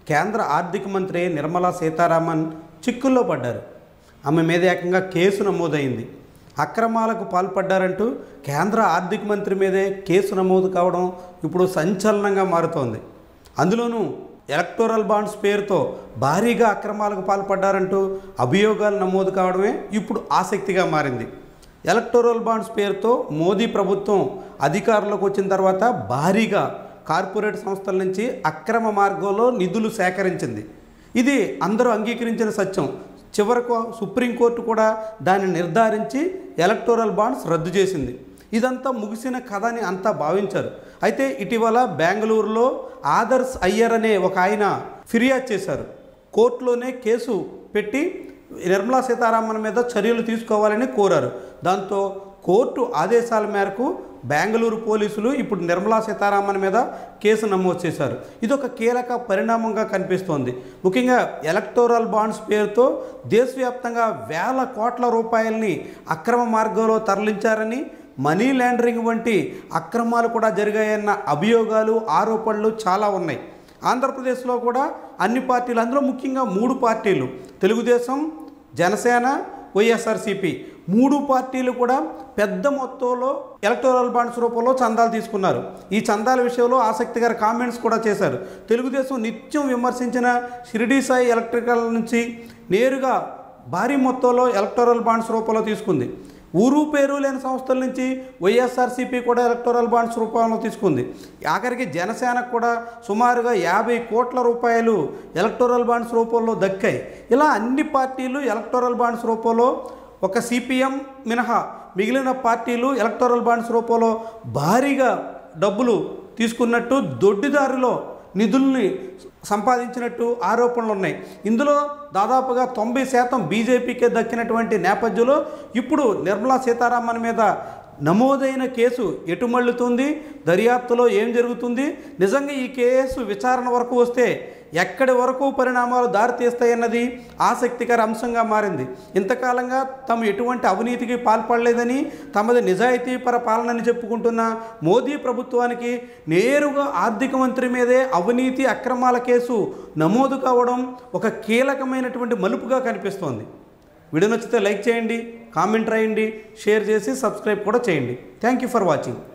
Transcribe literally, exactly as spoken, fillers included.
కేంద్ర ఆర్థిక మంత్రి నిర్మలా సీతారామన్ చిక్కుల్లో పడ్డారు. ఆమె మీద ఏకంగా కేసు నమోదైంది. అక్రమాలకు పాల్పడ్డారంటూ కేంద్ర ఆర్థిక మంత్రి మీదే కేసు నమోదు కావడం ఇప్పుడు సంచలనంగా మారుతోంది. అందులోనూ ఎలక్టోరల్ బాండ్స్ పేరుతో భారీగా అక్రమాలకు పాల్పడ్డారంటూ అభియోగాలు నమోదు కావడమే ఇప్పుడు ఆసక్తిగా మారింది. ఎలక్టోరల్ బాండ్స్ పేరుతో మోదీ ప్రభుత్వం అధికారంలోకి వచ్చిన తర్వాత భారీగా కార్పొరేట్ సంస్థల నుంచి అక్రమ మార్గంలో నిధులు సేకరించింది. ఇది అందరూ అంగీకరించిన సత్యం. చివరకు సుప్రీంకోర్టు కూడా దాన్ని నిర్ధారించి ఎలక్టోరల్ బాండ్స్ రద్దు చేసింది. ఇదంతా ముగిసిన కథ అని అంతా భావించారు. అయితే ఇటీవల బెంగళూరులో ఆదర్శ్ అయ్యర్ అనే ఒక ఆయన ఫిర్యాదు చేశారు. కోర్టులోనే కేసు పెట్టి నిర్మలా సీతారామన్ మీద చర్యలు తీసుకోవాలని కోరారు. దాంతో కోర్టు ఆదేశాల మేరకు బెంగళూరు పోలీసులు ఇప్పుడు నిర్మలా సీతారామన్ మీద కేసు నమోదు చేశారు. ఇది ఒక కీలక పరిణామంగా కనిపిస్తోంది. ముఖ్యంగా ఎలక్టోరల్ బాండ్స్ పేరుతో దేశవ్యాప్తంగా వేల కోట్ల రూపాయలని అక్రమ మార్గంలో తరలించారని, మనీ లాండరింగ్ వంటి అక్రమాలు కూడా జరిగాయన్న అభియోగాలు, ఆరోపణలు చాలా ఉన్నాయి. ఆంధ్రప్రదేశ్లో కూడా అన్ని పార్టీలు, అందులో ముఖ్యంగా మూడు పార్టీలు తెలుగుదేశం, జనసేన, వైఎస్ఆర్సీపీ మూడు పార్టీలు కూడా పెద్ద మొత్తంలో ఎలక్టోరల్ బాండ్స్ రూపంలో చందాలు తీసుకున్నారు. ఈ చందాల విషయంలో ఆసక్తికర కామెంట్స్ కూడా చేశారు. తెలుగుదేశం నిత్యం విమర్శించిన షిరిడీ సాయి ఎలక్ట్రికల్ నుంచి నేరుగా భారీ మొత్తంలో ఎలక్టోరల్ బాండ్స్ రూపంలో తీసుకుంది. ఊరు పేరు లేని సంస్థల నుంచి వైఎస్ఆర్సీపీ కూడా ఎలక్టోరల్ బాండ్స్ రూపంలో తీసుకుంది. ఆఖరికి జనసేనకు కూడా సుమారుగా యాభై కోట్ల రూపాయలు ఎలక్టోరల్ బాండ్స్ రూపంలో దక్కాయి. ఇలా అన్ని పార్టీలు ఎలక్టోరల్ బాండ్స్ రూపంలో, ఒక సిపిఎం మినహా మిగిలిన పార్టీలు ఎలక్టోరల్ బాండ్స్ రూపంలో భారీగా డబ్బులు తీసుకున్నట్టు, దొడ్డిదారిలో నిధుల్ని సంపాదించినట్టు ఆరోపణలు ఉన్నాయి. ఇందులో దాదాపుగా తొంభై శాతం బీజేపీకే దక్కినటువంటి నేపథ్యంలో ఇప్పుడు నిర్మలా సీతారామన్ మీద నమోదైన కేసు ఎటు మళ్ళుతుంది, దర్యాప్తులో ఏం జరుగుతుంది, నిజంగా ఈ కేసు విచారణ వరకు వస్తే ఎక్కడి వరకు పరిణామాలు దారితీస్తాయన్నది ఆసక్తికర అంశంగా మారింది. ఇంతకాలంగా తాము ఎటువంటి అవినీతికి పాల్పడలేదని, తమది నిజాయితీపర పాలనని చెప్పుకుంటున్న మోదీ ప్రభుత్వానికి నేరుగా ఆర్థిక మంత్రి మీదే అవినీతి అక్రమాల కేసు నమోదు కావడం ఒక కీలకమైనటువంటి మలుపుగా కనిపిస్తోంది. వీడియో నచ్చితే లైక్ చేయండి, కామెంట్ రాయండి, షేర్ చేసి సబ్స్క్రైబ్ కూడా చేయండి. Thank you for watching.